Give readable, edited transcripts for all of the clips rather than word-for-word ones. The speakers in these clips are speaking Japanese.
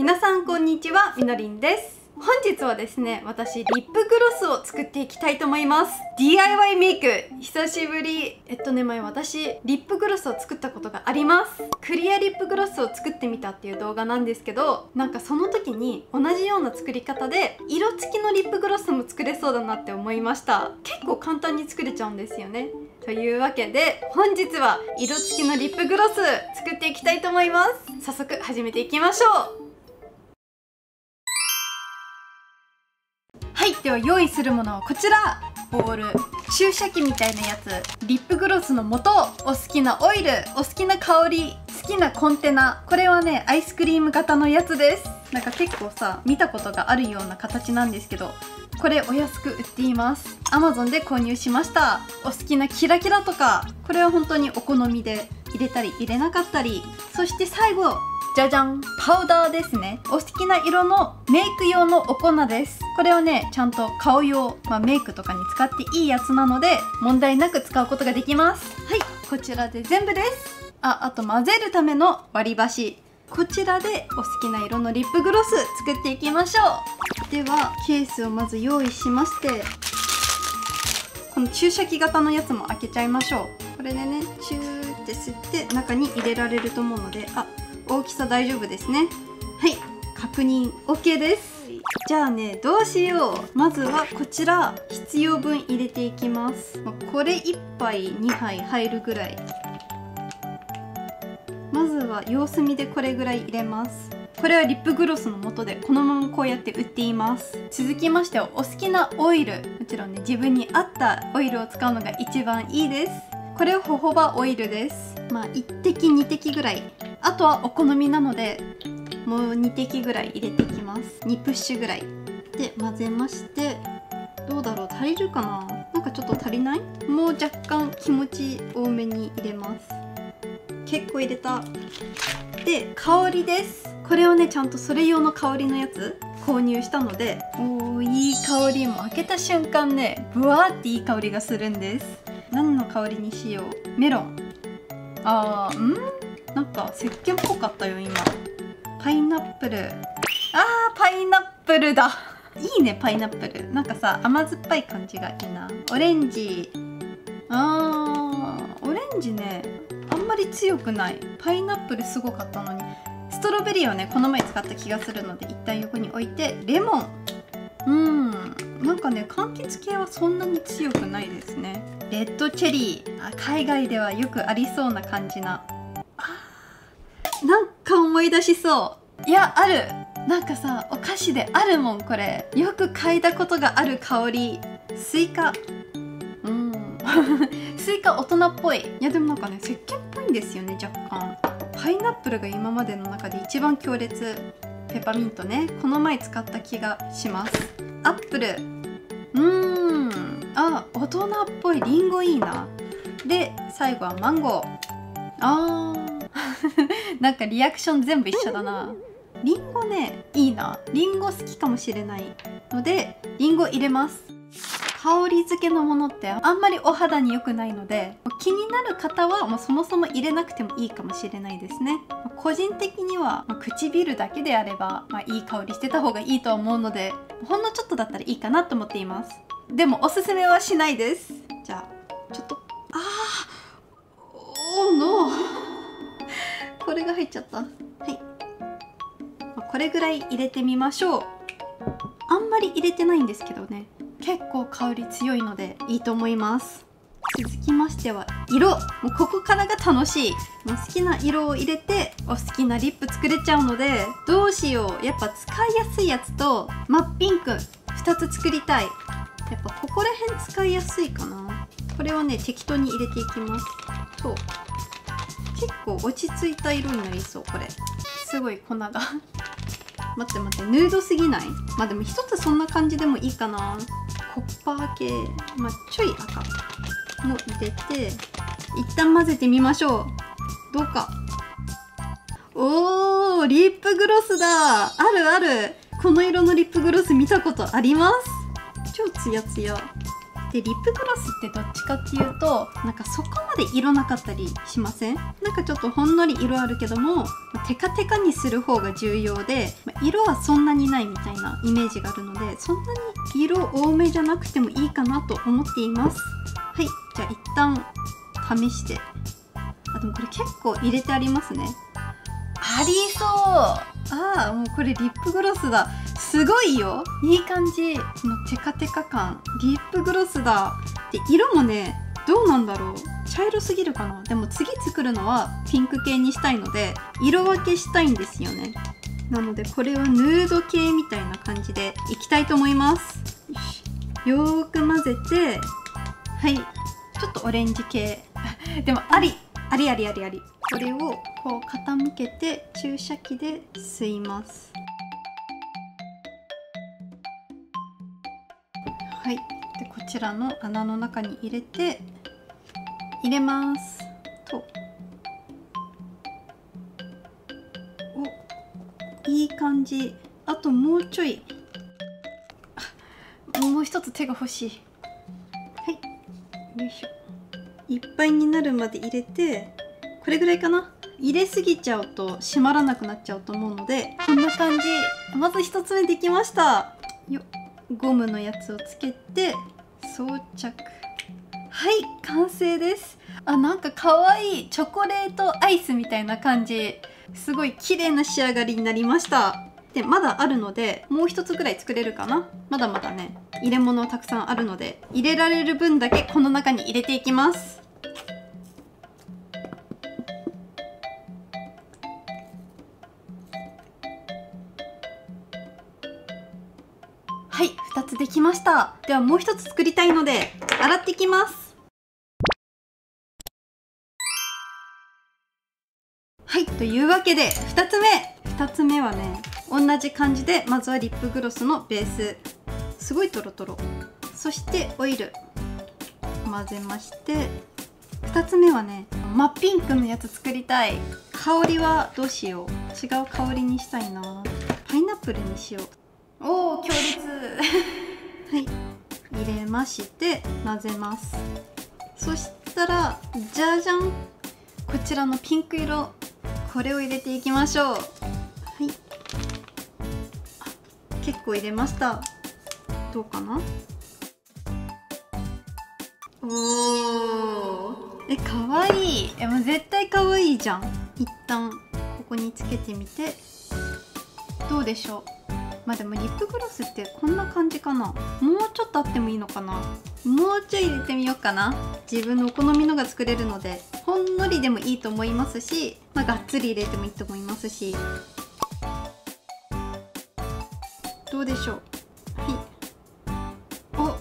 皆さんこんにちは、みのりんです。本日はですね、私リップグロスを作っていきたいと思います。 DIY メイク久しぶり。前私リップグロスを作ったことがあります。クリアリップグロスを作ってみたっていう動画なんですけど、なんかその時に同じような作り方で色付きのリップグロスも作れそうだなって思いました。結構簡単に作れちゃうんですよね。というわけで本日は色付きのリップグロス作っていきたいと思います。早速始めていきましょう。はい、では用意するものはこちら。ボール、注射器みたいなやつ、リップグロスの素、お好きなオイル、お好きな香り、好きなコンテナ。これはね、アイスクリーム型のやつです。なんか結構さ、見たことがあるような形なんですけど、これお安く売っています。 Amazon で購入しました。お好きなキラキラとか、これは本当にお好みで入れたり入れなかったり。そして最後、じゃじゃん、パウダーですね。お好きな色のメイク用のお粉です。これはね、ちゃんと顔用、メイクとかに使っていいやつなので問題なく使うことができます。はい、こちらで全部です。あと混ぜるための割り箸。こちらでお好きな色のリップグロス作っていきましょう。ではケースをまず用意しまして、この注射器型のやつも開けちゃいましょう。これでね、チューって吸って中に入れられると思うので、大きさ大丈夫ですね。はい、確認 OK です。じゃあね、どうしよう。まずはこちら、必要分入れていきます。これ1杯2杯入るぐらい。まずは様子見でこれぐらい入れます。これはリップグロスの素でこのままこうやって売っています。続きましてはお好きなオイル、もちろんね、自分に合ったオイルを使うのが一番いいです。これはホホバオイルです。1滴2滴ぐらい。あとはお好みなので、もう2滴ぐらい入れていきます。2プッシュぐらいで混ぜまして、どうだろう、足りるかな。なんかちょっと足りない？もう若干気持ち多めに入れます。結構入れた。で、香りです。これをね、ちゃんとそれ用の香りのやつ購入したので、いい香り。も開けた瞬間ね、ブワーっていい香りがするんです。何の香りにしよう。メロン。なんか石鹸っぽかったよ今。パイナップル。パイナップルだ。いいね、パイナップル。なんかさ、甘酸っぱい感じがいいな。オレンジ。オレンジね、あんまり強くない。パイナップルすごかったのに。ストロベリーをね、この前使った気がするので一旦横に置いて、レモン。なんかね、柑橘系はそんなに強くないですね。レッドチェリー。海外ではよくありそうな感じな。なんか思い出しそう。いや、ある。なんかさ、お菓子であるもん、これ。よく嗅いだことがある香り。スイカ。スイカ大人っぽい。いやでもなんかね、石鹸っぽいんですよね、若干。パイナップルが今までの中で一番強烈。ペパーミントね、この前使った気がします。アップル。大人っぽい。リンゴいいな。で、最後はマンゴー。なんかリアクション全部一緒だな。リンゴね、いいな。リンゴ好きかもしれないので、リンゴ入れます。香り付けのものってあんまりお肌に良くないので、気になる方はもうそもそも入れなくてもいいかもしれないですね。個人的には、唇だけであれば、いい香りしてた方がいいと思うので、ほんのちょっとだったらいいかなと思っています。でもおすすめはしないです。じゃあちょっとノーこれが入っちゃった。はい、これぐらい入れてみましょう。あんまり入れてないんですけどね、結構香り強いのでいいと思います。続きましては色。もうここからが楽しい。もう好きな色を入れてお好きなリップ作れちゃうので、どうしよう。やっぱ使いやすいやつと真っピンク2つ作りたい。やっぱここら辺使いやすいかな。これをね、適当に入れていきます。そう、結構落ち着いた色になりそう。これすごい粉が待って、ヌードすぎない？でも一つそんな感じでもいいかな。コッパー系、ちょい赤も入れて一旦混ぜてみましょう。どうか。リップグロスだ。ある。この色のリップグロス見たことあります。超ツヤツヤ。 でリップグロスってどっちかっていうとなんかそこまで色なかったりしません？なんかちょっとほんのり色あるけどもテカテカにする方が重要で、色はそんなにないみたいなイメージがあるので、そんなに色多めじゃなくてもいいかなと思っています。はい、じゃあ一旦試して。でもこれ結構入れてありますね。ありそう。もうこれリップグロスだ。すごいよ。いい感じ。このテカテカ感。リップグロスだ。で色もね、どうなんだろう。茶色すぎるかな。でも次作るのはピンク系にしたいので色分けしたいんですよね。なのでこれはヌード系みたいな感じでいきたいと思います。よーく混ぜて、はい、ちょっとオレンジ系でもあり。これをこう傾けて注射器で吸います。はい、でこちらの穴の中に入れますと、いい感じ。あともうちょい。もう一つ手が欲しい。はい、よいしょ。いっぱいになるまで入れて、これぐらいかな。入れすぎちゃうと閉まらなくなっちゃうと思うので、こんな感じ。まず1つ目できました。ゴムのやつをつけて装着。はい、完成です。なんかかわいいチョコレートアイスみたいな感じ。すごい綺麗な仕上がりになりました。でまだあるのでもう一つぐらい作れるかな。まだまだね、入れ物たくさんあるので入れられる分だけこの中に入れていきます。はい、2つできました。ではもう1つ作りたいので洗っていきます。はい、というわけで2つ目はね、同じ感じでまずはリップグロスのベース、すごいトロトロ、そしてオイル混ぜまして、2つ目はね真っピンクのやつ作りたい。香りはどうしよう。違う香りにしたいな。パイナップルにしよう。おお、強烈はい、入れまして混ぜます。そしたらじゃじゃん、こちらのピンク色、これを入れていきましょう。はい、結構入れました。どうかな。おー、かわいい。もう絶対かわいいじゃん。一旦ここにつけてみてどうでしょう。でもリップグロスってこんな感じかな。もうちょっとあってもいいのかな。もうちょい入れてみようかな。自分のお好みのが作れるので、ほんのりでもいいと思いますし、がっつり入れてもいいと思いますし。どうでしょう。はい、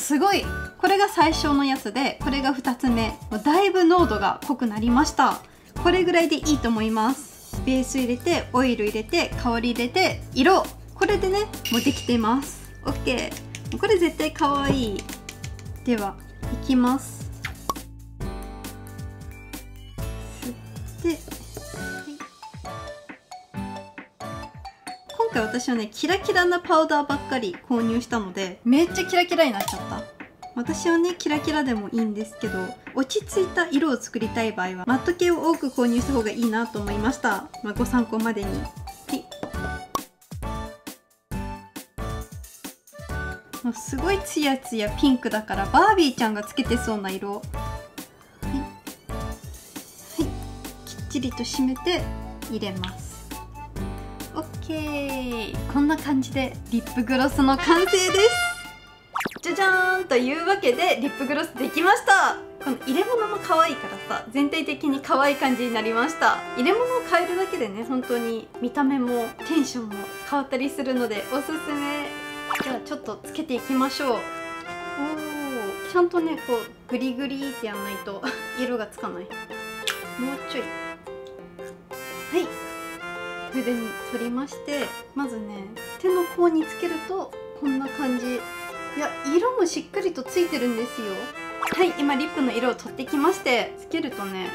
すごい。これが最初のやつで、これが2つ目。だいぶ濃度が濃くなりました。これぐらいでいいと思います。ベース入れて、オイル入れて、香り入れて、色、これでねもうできてます。 OK、 これ絶対かわいい。ではいきます。吸って、はい、今回私はねキラキラなパウダーばっかり購入したので、めっちゃキラキラになっちゃった。私はねキラキラでもいいんですけど、落ち着いた色を作りたい場合はマット系を多く購入した方がいいなと思いました。ご参考までに。はい、すごいツヤツヤピンクだからバービーちゃんがつけてそうな色。はい、はい、きっちりと締めて入れます。 OK、 こんな感じでリップグロスの完成です。じゃじゃーん、というわけでリップグロスできました。この入れ物も可愛いからさ、全体的に可愛い感じになりました。入れ物を変えるだけでね、本当に見た目もテンションも変わったりするのでおすすめ。じゃあちょっとつけていきましょう。おー、ちゃんとねこうグリグリってやんないと色がつかない。もうちょい。はい、筆に取りまして、まずね手の甲につけるとこんな感じ。いや、色もしっかりとついてるんですよ。はい、今リップの色を取ってきまして、つけるとね、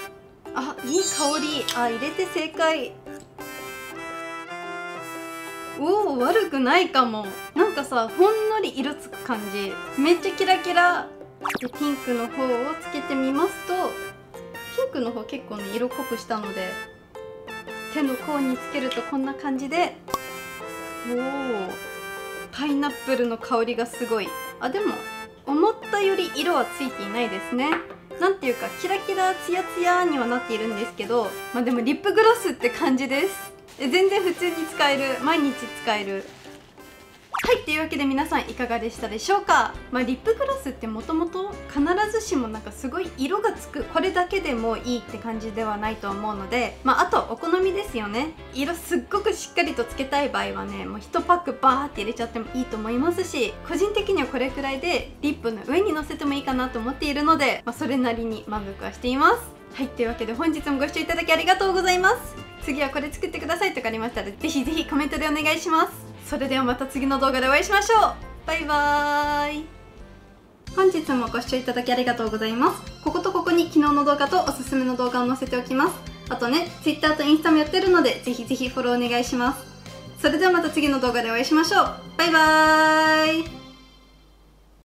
いい香り。入れて正解。 おお、悪くないかも。なんかさ、ほんのり色つく感じ。めっちゃキラキラで、ピンクの方をつけてみますと、ピンクの方結構ね色濃くしたので、手の甲につけるとこんな感じで、おお、パイナップルの香りがすごい。あ、でも思ったより色はついていないですね。なんていうかキラキラツヤツヤにはなっているんですけど、まあでもリップグロスって感じです。全然普通に使える、毎日使える。はい、というわけで皆さんいかがでしたでしょうか。リップグロスってもともと必ずしもなんかすごい色がつく、これだけでもいいって感じではないと思うので、あとお好みですよね。色すっごくしっかりとつけたい場合はね、もう1パックバーって入れちゃってもいいと思いますし、個人的にはこれくらいでリップの上にのせてもいいかなと思っているので、それなりに満足はしています。はい、というわけで本日もご視聴いただきありがとうございます。次はこれ作ってくださいとかありましたら、ぜひぜひコメントでお願いします。それではまた次の動画でお会いしましょう。バイバーイ。本日もご視聴いただきありがとうございます。こことここに昨日の動画とおすすめの動画を載せておきます。あとね、Twitter とインスタもやってるので、ぜひぜひフォローお願いします。それではまた次の動画でお会いしましょう。バイバーイ。